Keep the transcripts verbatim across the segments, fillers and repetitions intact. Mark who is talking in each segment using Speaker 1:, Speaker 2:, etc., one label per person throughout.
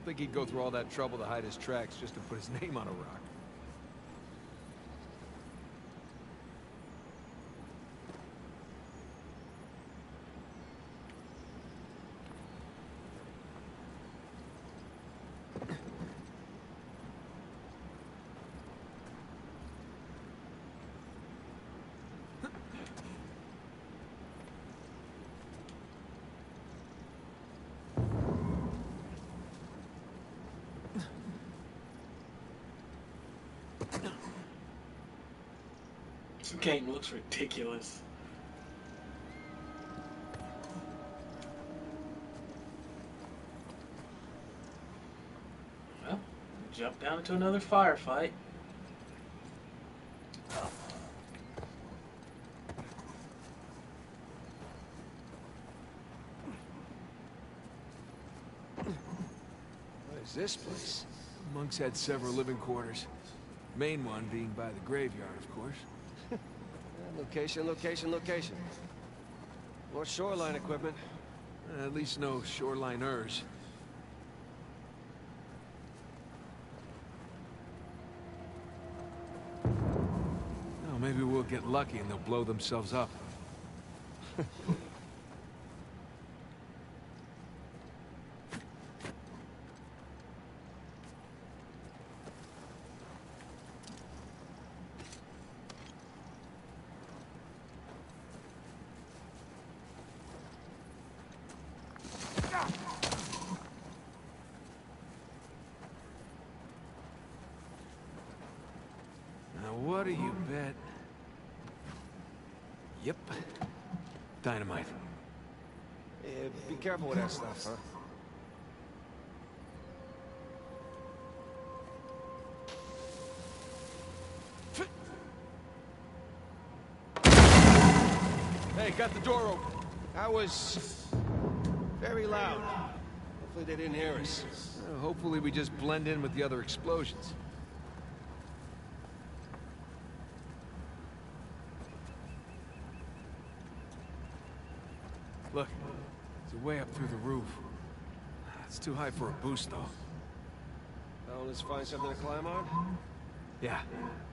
Speaker 1: think he'd go through all that trouble to hide his tracks just to put his name on a rock.
Speaker 2: This game looks ridiculous. Well, jump down into another firefight.
Speaker 1: What is this place? Monks had several living quarters. Main one being by the graveyard, of course.
Speaker 3: Location, location, location. More shoreline equipment.
Speaker 1: Uh, at least no shoreliners. Oh, maybe we'll get lucky and they'll blow themselves up. What do you bet? Yep. Dynamite.
Speaker 3: Yeah, be careful with that stuff, huh?
Speaker 1: Hey, got the door open.
Speaker 3: That was very loud. Hopefully they didn't hear us.
Speaker 1: Uh, hopefully we just blend in with the other explosions. Look, it's a way up through the roof. It's too high for a boost, though.
Speaker 3: Well, let's find something to climb on?
Speaker 1: Yeah.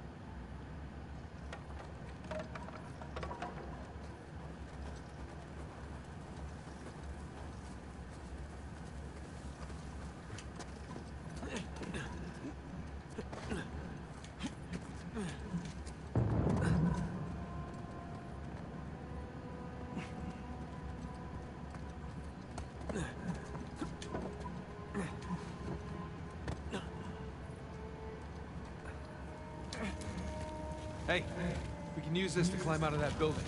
Speaker 1: Hey, we can use this to climb out of that building.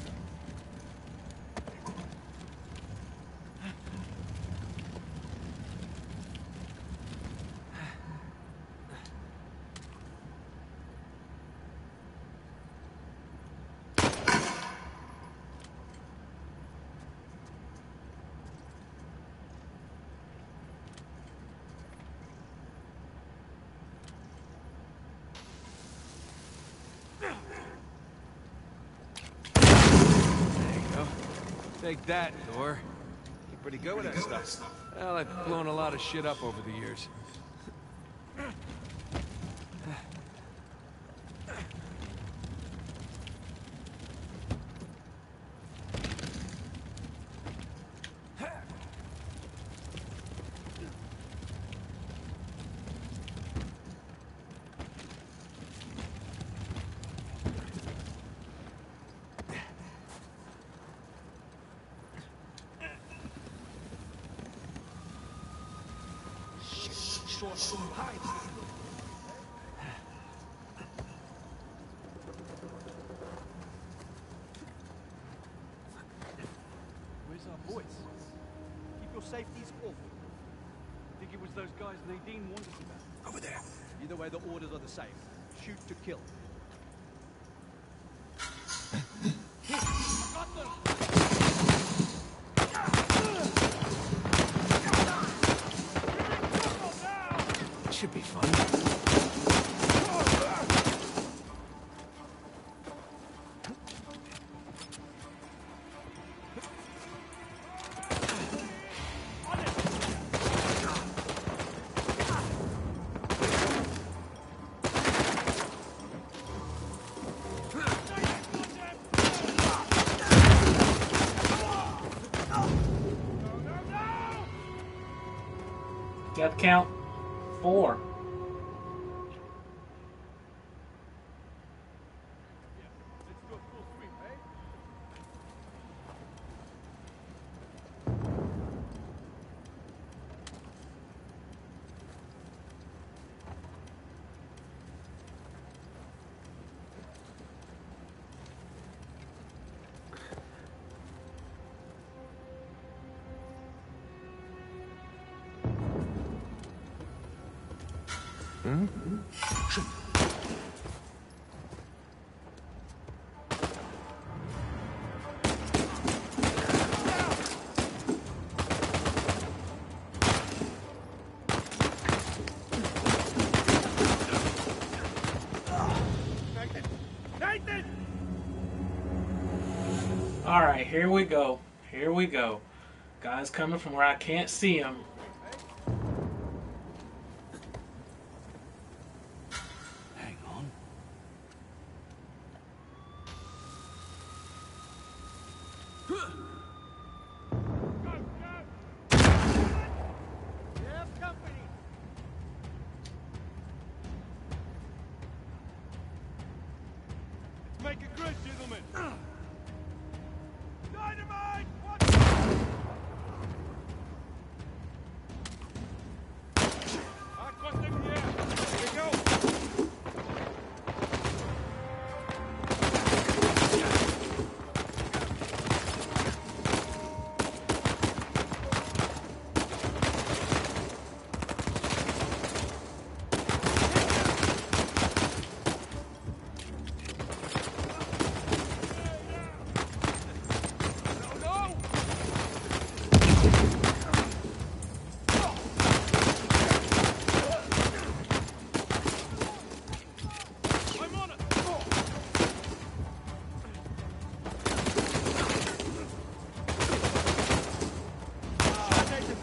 Speaker 1: Take that, door.
Speaker 3: You're pretty good with that stuff.
Speaker 1: Well, I've blown a lot of shit up over the years.
Speaker 4: Where's our boys? Keep your safeties off. I think it was those guys Nadine warned us about.
Speaker 3: Over there.
Speaker 4: Either way, the orders are the same. Shoot to kill. Got them!
Speaker 1: Should be fun.
Speaker 2: Death count four.
Speaker 4: Let's do a full sweep, eh?
Speaker 3: Nathan! Nathan!
Speaker 2: Alright, here we go. Here we go. Guys coming from where I can't see him.
Speaker 4: Hang on. Go, go! You have company! Let's make it good, gentlemen! Dynamite! Watch out! Hard contact in the air! Here we go! I'm on it! Nathan!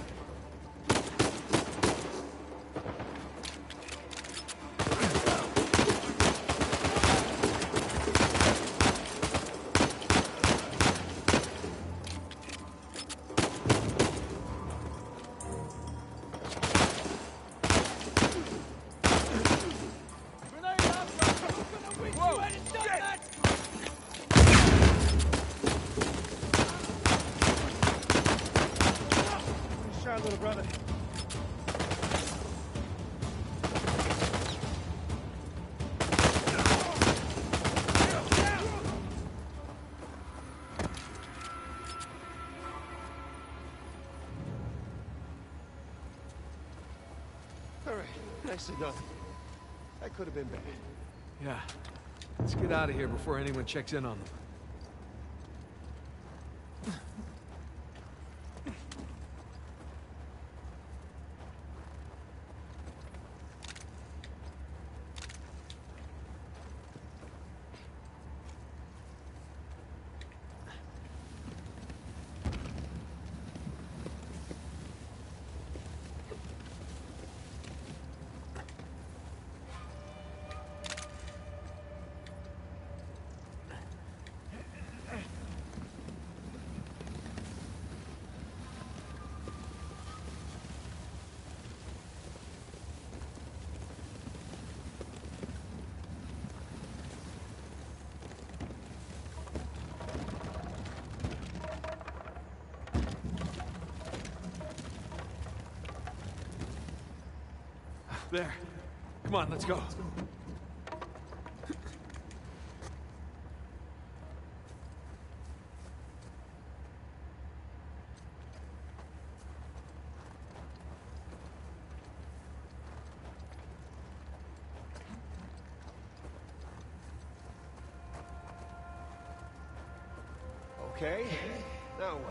Speaker 4: Grenade out! Whoa! Shit! Nice shot, little brother.
Speaker 3: All right, nicely done. That could have been bad.
Speaker 1: Yeah. Let's get out of here before anyone checks in on them. There. Come on, let's go.
Speaker 3: Okay, now what?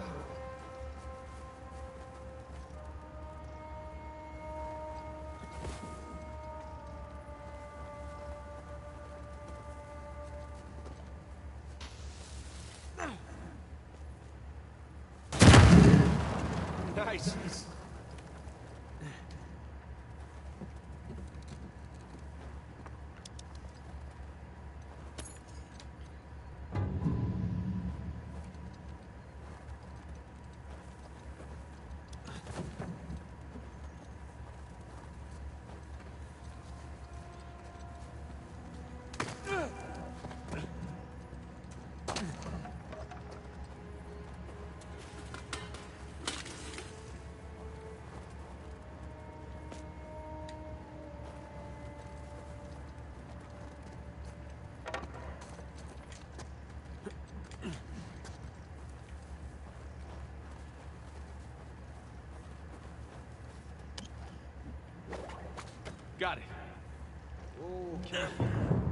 Speaker 3: Nice.
Speaker 1: Got it.
Speaker 3: Oh, careful.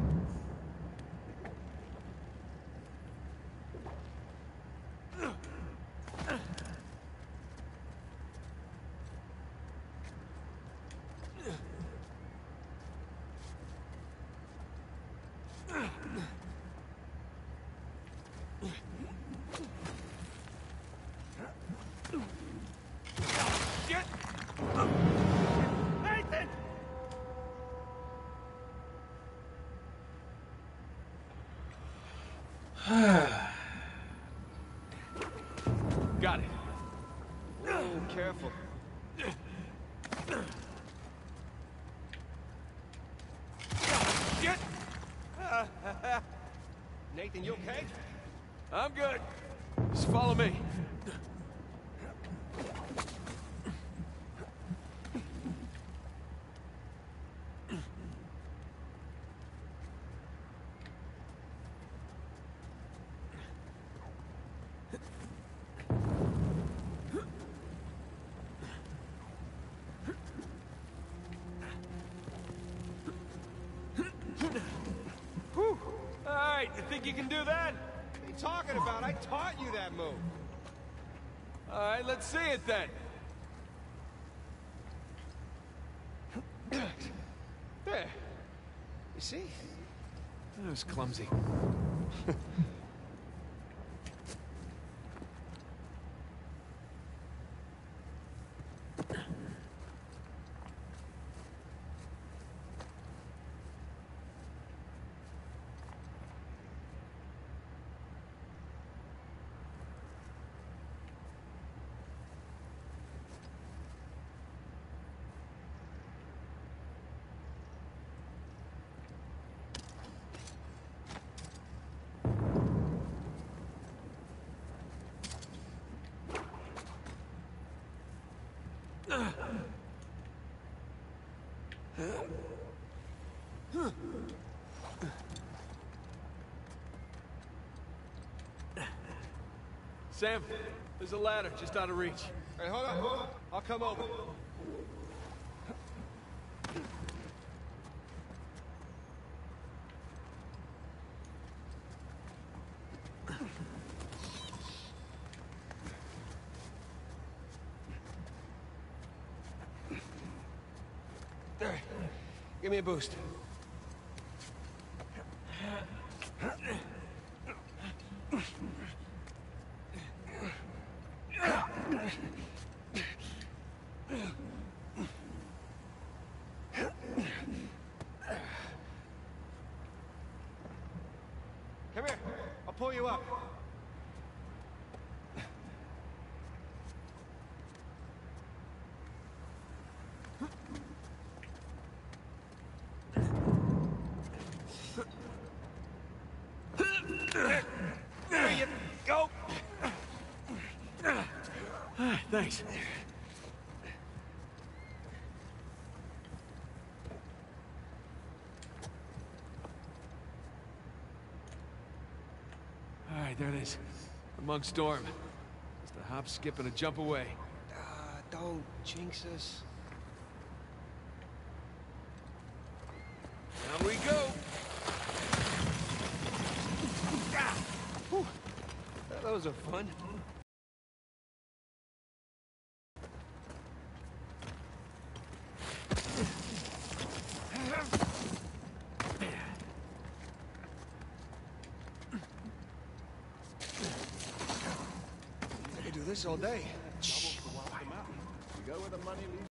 Speaker 1: Get!
Speaker 3: Nathan!
Speaker 1: Got it.
Speaker 3: Oh, careful.
Speaker 1: Get!
Speaker 3: Nathan, you okay?
Speaker 1: I'm good. Just follow me. Whew. All right, you think you can do that?
Speaker 3: What are you talking about? I taught you that move.
Speaker 1: All right, let's see it then. There.
Speaker 3: You see?
Speaker 1: That was clumsy. Sam, there's a ladder just out of reach.
Speaker 3: All right, hold on, hold on. I'll come over. There. Give me a boost. Come here. I'll pull you up. There you go.
Speaker 1: Ah, thanks. All right, there it is. Among storm. Just a hop, skip, and a jump away.
Speaker 3: Uh, don't jinx us.
Speaker 1: Down we go.
Speaker 3: Ah! Whew. Those are fun. I could do this all day. Shh.
Speaker 4: You go where the money leads.